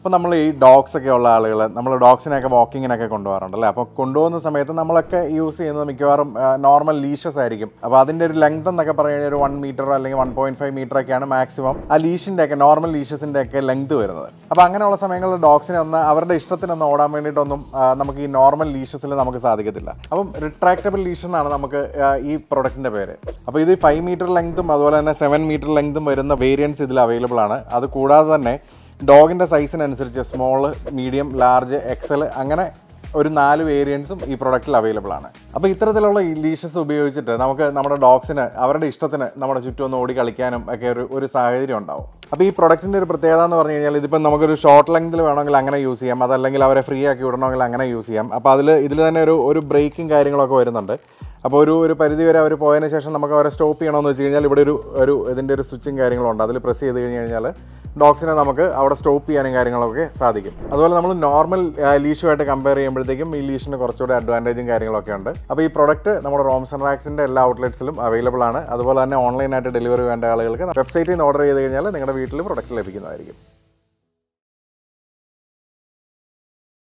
അപ്പോൾ നമ്മൾ ഈ ഡോഗ്സ് ഒക്കെ ഉള്ള ആളുകൾ നമ്മൾ ഡോഗ്സിനെയൊക്കെ വാക്കിങ്ങിനൊക്കെ കൊണ്ടുപോകാറുണ്ടല്ലേ. അപ്പോൾ കൊണ്ടുപോകുന്ന സമയത്ത് നമ്മളൊക്കെ യൂസ് ചെയ്യുന്നത് മിക്കവാറും നോർമൽ ലീഷസ് ആയിരിക്കും. അപ്പോൾ അതിൻ്റെ ഒരു ലെങ്ത് എന്നൊക്കെ പറഞ്ഞു കഴിഞ്ഞാൽ ഒരു 1 മീറ്റർ അല്ലെങ്കിൽ 1.5 മീറ്റർ ഒക്കെയാണ് മാക്സിമം ആ ലീഷിൻ്റെ ഒക്കെ നോർമൽ ലീഷസിൻ്റെ ഒക്കെ ലെങ്ത് വരുന്നത്. അപ്പോൾ അങ്ങനെയുള്ള സമയങ്ങളിൽ ഡോഗ്സിനെ അവരുടെ ഇഷ്ടത്തിനൊന്ന് ഓടാൻ വേണ്ടിയിട്ടൊന്നും നമുക്ക് ഈ നോർമൽ ലീഷസിൽ നമുക്ക് സാധിക്കത്തില്ല. അപ്പം റിട്രാക്റ്റബിൾ ലീഷ് എന്നാണ് നമുക്ക് ഈ പ്രൊഡക്റ്റിൻ്റെ പേര്. അപ്പോൾ ഇത് 5 മീറ്റർ ലെങ്തും അതുപോലെ തന്നെ 7 മീറ്റർ ലെങ്തും വരുന്ന വേരിയൻസ് ഇതിൽ അവൈലബിൾ ആണ്. അത് കൂടാതെ തന്നെ ഡോഗിൻ്റെ സൈസിനനുസരിച്ച് സ്മോൾ, മീഡിയം, ലാർജ്, എക്സൽ അങ്ങനെ ഒരു 4 വേരിയൻസും ഈ പ്രൊഡക്റ്റിൽ അവൈലബിൾ ആണ്. അപ്പോൾ ഇത്തരത്തിലുള്ള ഈ ലീഷസ് ഉപയോഗിച്ചിട്ട് നമുക്ക് നമ്മുടെ ഡോഗ്സിന് അവരുടെ ഇഷ്ടത്തിന് നമ്മുടെ ചുറ്റും ഒന്ന് ഓടി കളിക്കാനും ഒക്കെ ഒരു സാഹചര്യം ഉണ്ടാവും. അപ്പോൾ ഈ പ്രൊഡക്റ്റിൻ്റെ ഒരു പ്രത്യേകത എന്ന് പറഞ്ഞു കഴിഞ്ഞാൽ ഇതിപ്പോൾ നമുക്കൊരു ഷോർട്ട് ലെങ്തിൽ വേണമെങ്കിൽ അങ്ങനെ യൂസ് ചെയ്യാം, അതല്ലെങ്കിൽ അവരെ ഫ്രീ ആക്കി വിടണമെങ്കിൽ അങ്ങനെ യൂസ് ചെയ്യാം. അപ്പോൾ ഇതിൽ തന്നെ ഒരു ബ്രേക്കും കാര്യങ്ങളൊക്കെ വരുന്നുണ്ട്. അപ്പോൾ ഒരു പരിധി വരെ അവർ പോയതിന് ശേഷം നമുക്ക് അവരെ സ്റ്റോപ്പ് ചെയ്യണമെന്ന് വെച്ച് കഴിഞ്ഞാൽ ഇവിടെ ഇതിൻ്റെ ഒരു സ്വിച്ചും കാര്യങ്ങളുണ്ട്. അതിൽ പ്രസ് ചെയ്ത് കഴിഞ്ഞാൽ ഡോഗ്സിനെ നമുക്ക് അവിടെ സ്റ്റോപ്പ് ചെയ്യാനും കാര്യങ്ങളൊക്കെ സാധിക്കും. അതുപോലെ നമ്മൾ നോർമൽ ലീഷുമായിട്ട് കമ്പയർ ചെയ്യുമ്പോഴത്തേക്കും ഈ ലീഷിന് കുറച്ചുകൂടി അഡ്വാൻറ്റേജും കാര്യങ്ങളൊക്കെ ഉണ്ട്. അപ്പോൾ ഈ പ്രൊഡക്റ്റ് നമ്മുടെ റോംസ് ആൻഡ് റാക്സിൻ്റെ എല്ലാ ഔട്ട്ലെറ്റ്സിലും അവൈലബിൾ ആണ്. അതുപോലെ തന്നെ ഓൺലൈനായിട്ട് ഡെലിവറി വേണ്ട ആളുകൾക്ക് വെബ്സൈറ്റിൽ നിന്ന് ഓർഡർ ചെയ്ത് കഴിഞ്ഞാൽ നിങ്ങളുടെ വീട്ടിൽ പ്രൊഡക്റ്റ് ലഭിക്കുന്നതായിരിക്കും.